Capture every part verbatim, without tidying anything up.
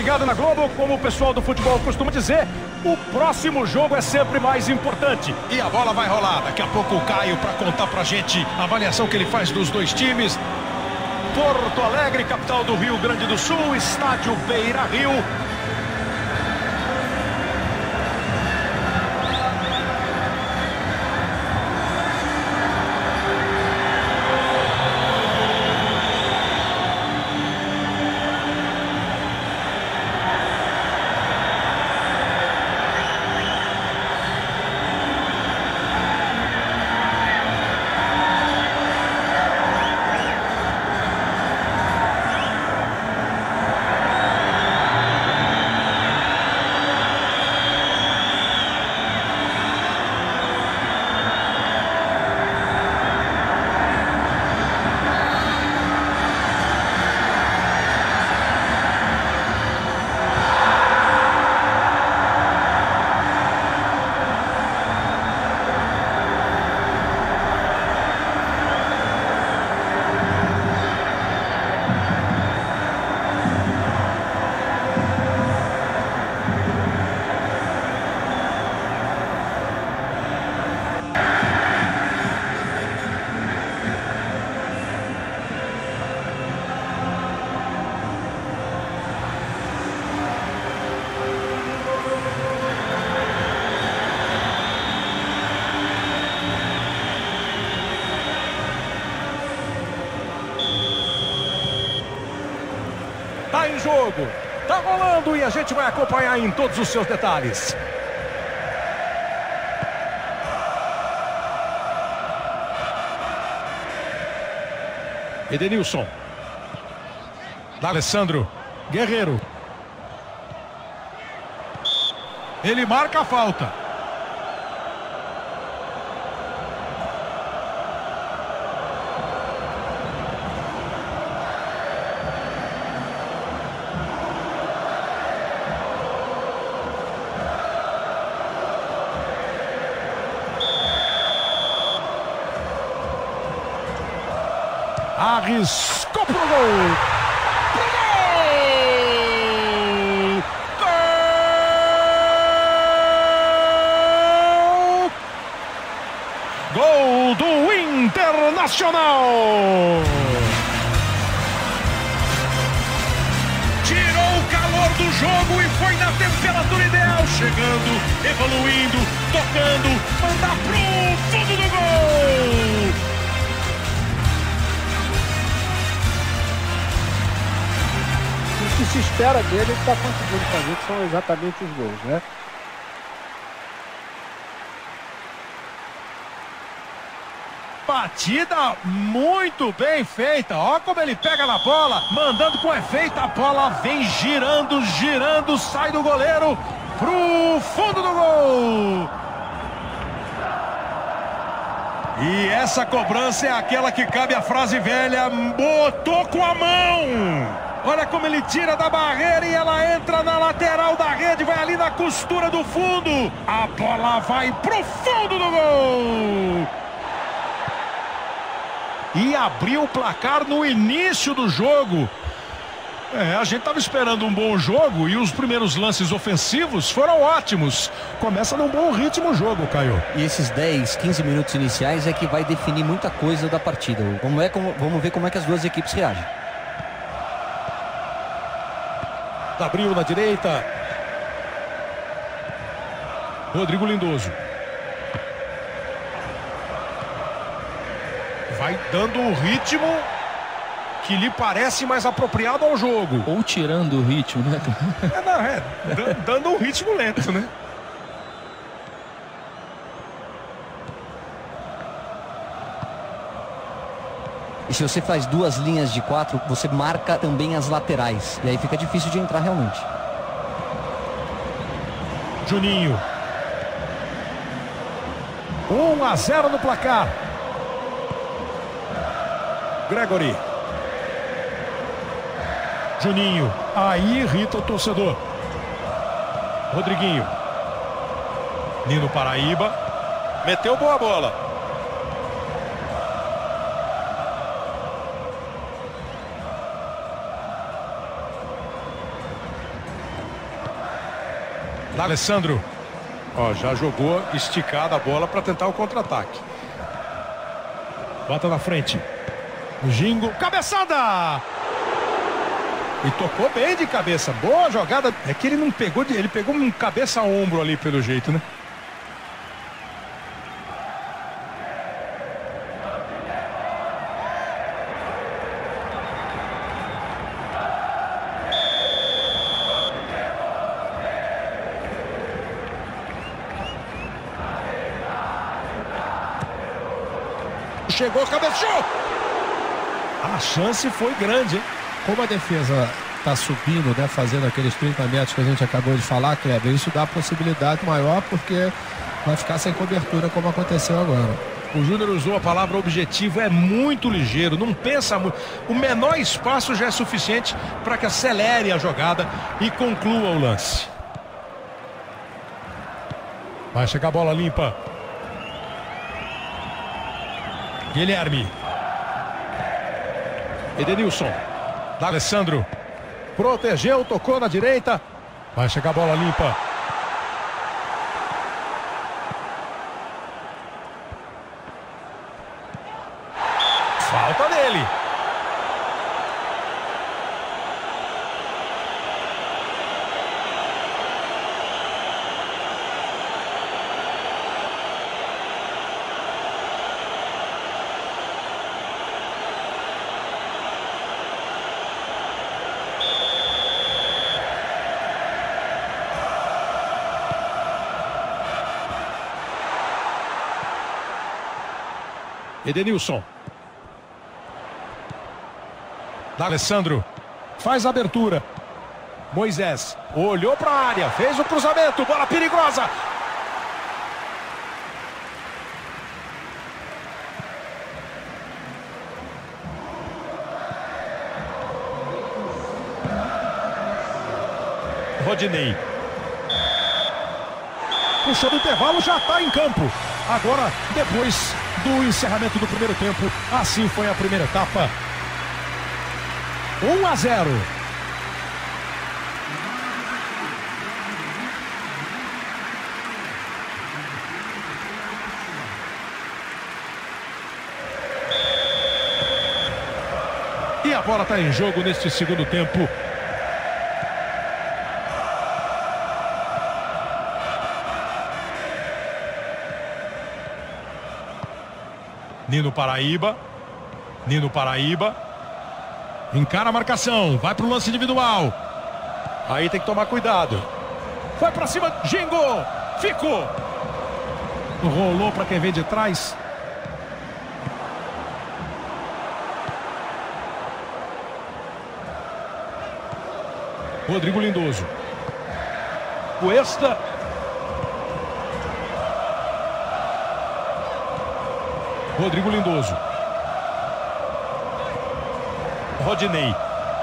ligado na Globo, como o pessoal do futebol costuma dizer, o próximo jogo é sempre mais importante. E a bola vai rolar. Daqui a pouco o Caio para contar pra gente a avaliação que ele faz dos dois times. Porto Alegre, capital do Rio Grande do Sul, estádio Beira-Rio. Tá em jogo, tá rolando e a gente vai acompanhar em todos os seus detalhes. Edenilson. D'Alessandro. Guerreiro. Ele marca a falta. Arriscou pro gol. Pro gol! Gol do Internacional. Tirou o calor do jogo e foi na temperatura ideal. Chegando, evoluindo, tocando, manda pro fundo do gol. O que se espera dele, ele está conseguindo fazer, que são exatamente os gols, né? Batida muito bem feita. Ó como ele pega na bola, mandando com efeito. A bola vem girando, girando, sai do goleiro pro fundo do gol. E essa cobrança é aquela que cabe a frase velha: botou com a mão. Olha como ele tira da barreira e ela entra na lateral da rede, vai ali na costura do fundo. A bola vai pro fundo do gol. E abriu o placar no início do jogo. É, a gente estava esperando um bom jogo e os primeiros lances ofensivos foram ótimos. Começa num bom ritmo o jogo, Caio. E esses dez, quinze minutos iniciais é que vai definir muita coisa da partida. Vamos ver como, vamos ver como é que as duas equipes reagem. Abriu na direita. Rodrigo Lindoso. Vai dando um ritmo que lhe parece mais apropriado ao jogo. Ou tirando o ritmo, né? É, não, é dando um ritmo lento, né? E se você faz duas linhas de quatro, você marca também as laterais. E aí fica difícil de entrar realmente. Juninho. um a zero no placar. Gregory. Juninho. Aí irrita o torcedor. Rodriguinho. Nino Paraíba. Meteu boa bola. Alessandro. Ó, já jogou esticada a bola para tentar o contra-ataque. Bota na frente. O Gingo. Cabeçada! E tocou bem de cabeça. Boa jogada. É que ele não pegou, de... ele pegou um cabeça a ombro ali pelo jeito, né? Chegou, cabeceou! A chance foi grande, hein? Como a defesa está subindo, né, fazendo aqueles trinta metros que a gente acabou de falar, Kleber, isso dá possibilidade maior porque vai ficar sem cobertura como aconteceu agora. O Júnior usou a palavra objetivo, é muito ligeiro, não pensa muito. O menor espaço já é suficiente para que acelere a jogada e conclua o lance. Vai chegar a bola limpa. Guilherme. Edenilson. Alessandro. Protegeu, tocou na direita. Vai chegar a bola limpa. Falta dele. Edenilson. Alessandro. Faz a abertura. Moisés. Olhou para a área. Fez o cruzamento. Bola perigosa. Rodinei. Puxou do intervalo, já está em campo. Agora, depois do encerramento do primeiro tempo, assim foi a primeira etapa. um a zero. E a bola está em jogo neste segundo tempo. Nino Paraíba. Nino Paraíba. Encara a marcação. Vai para o lance individual. Aí tem que tomar cuidado. Foi para cima. Gingo. Ficou. Rolou para quem vem de trás. Rodrigo Lindoso. Cuesta. Rodrigo Lindoso. Rodinei.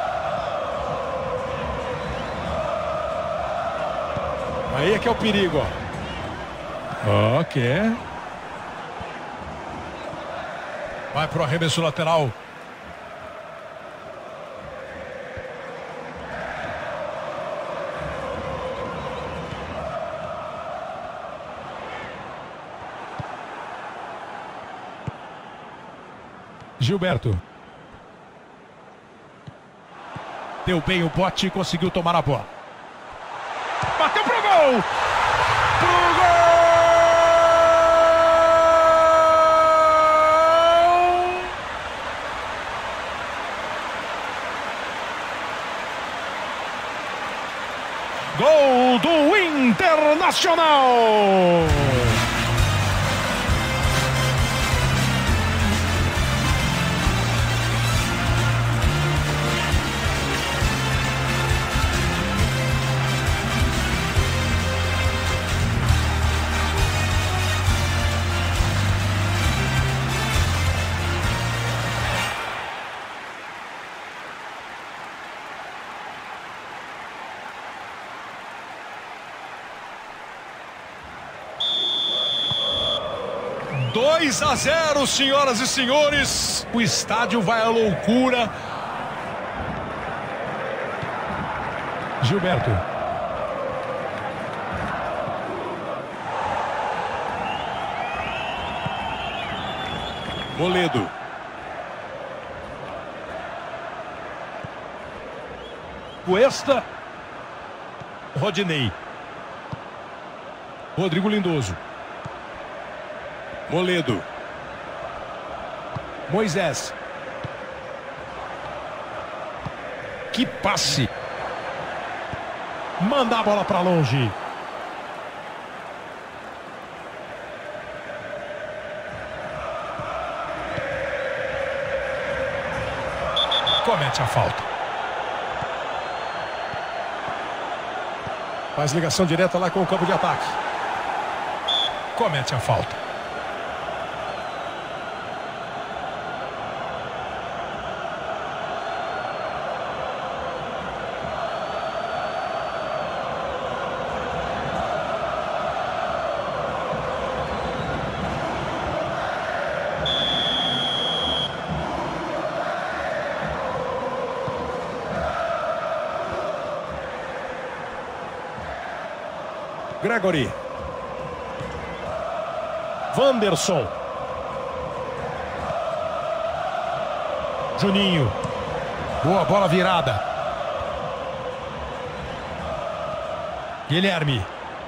Aí é que é o perigo, ó. Ok. Vai pro arremesso lateral. Gilberto. Deu bem o bote e conseguiu tomar a bola. Bateu pro gol! Pro gol! Gol do Internacional! dois a zero, senhoras e senhores. O estádio vai à loucura. Gilberto. Moledo. Cuesta. Rodinei. Rodrigo Lindoso. Moledo. Moisés. Que passe. Manda a bola para longe. Comete a falta. Faz ligação direta lá com o campo de ataque. Comete a falta. Gregory. Wanderson. Juninho. Boa bola virada. Guilherme.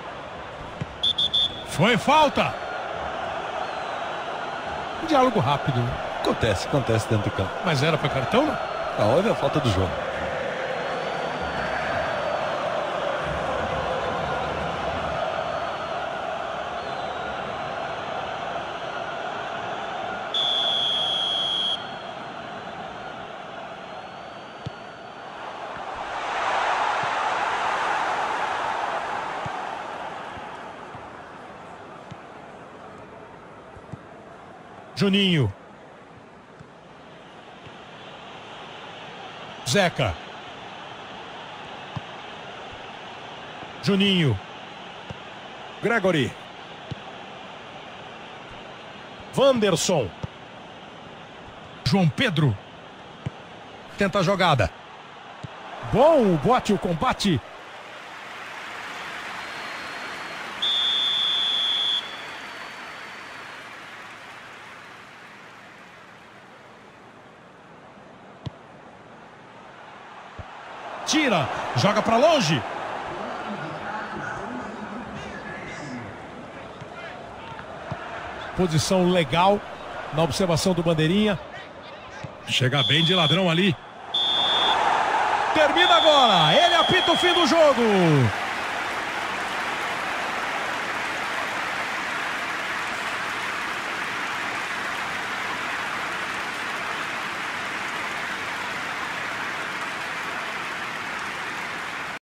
Foi falta. Um diálogo rápido. Acontece, acontece dentro do campo. Mas era para cartão, não? Ah, olha a falta do jogo. Juninho. Zeca. Juninho. Gregory. Wanderson. João Pedro. Tenta a jogada. Bom o bote, o combate. Tira, joga para longe. Posição legal na observação do bandeirinha. Chega bem de ladrão ali. Termina agora. Ele apita o fim do jogo.